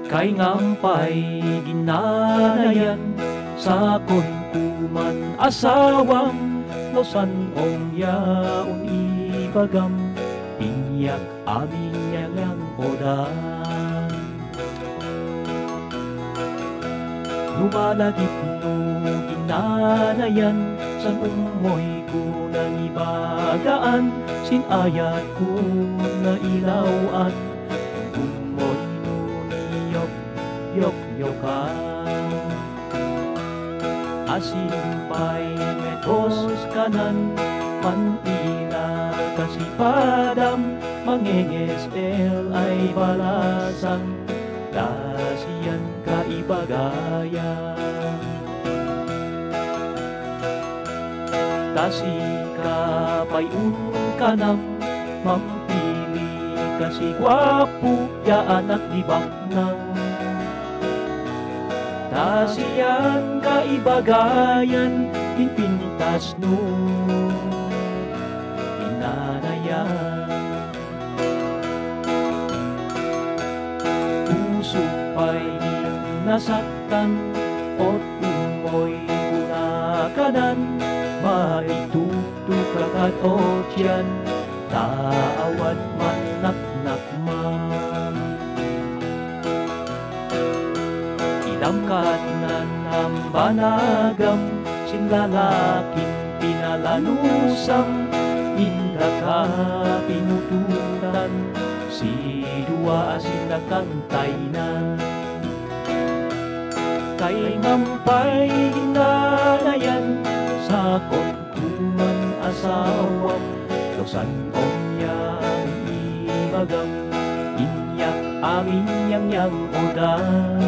Kay ngampay ginanayan sa konkuman asawam losan ong yaon ibagam pinyak amin yang odan lumalagip no ginanayan san umoy ko nang ibagaan sinayat ko na ilawan umoy no niyok yok yokan asimpay metos kanan panila kasi padam mangengesel ay balasan dasiyan kaibagaya dasi kapayun kanam mampili kasi gwapo ya anak di baknang dasiyan kaibagayan pinpintas no inanayan puso pa'y nasaktan at umoy kunakanan maitutukakat o tiyan taawat man naknakman idamkanan ang banagam sinlalaking pinalanusang inda ka pinututan si dua sinakantay na kay ngampay ginanayan sa konkuman asawam losan omya ibagam inyak amin yang odan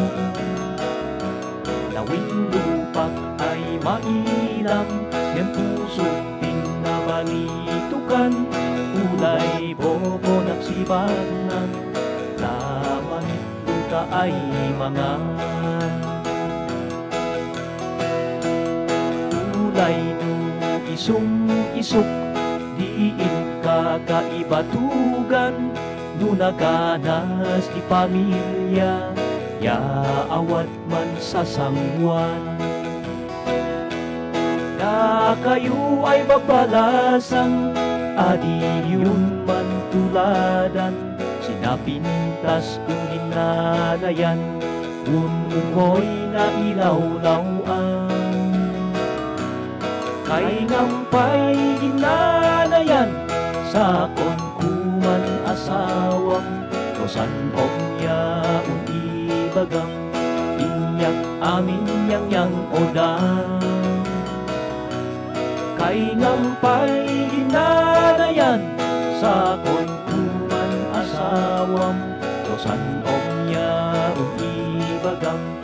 nawing lupak ay mailam yang puso pinabalitukan ulay bobo nagsibanan laman luta ay mga ulay no isong-isok diin kakaibatugan nunaganas di pamilya yaawat man sa sangwan na kayo ay babalasang adiyun man tuladan sinapintas kung ginanayan umoy na ilawlawan kay ngampay ginanayan sa konkuman asawam losan omya bagang inyak amin yang odan kay ngampay ginanayan sa konkuman asawam losan omya bagang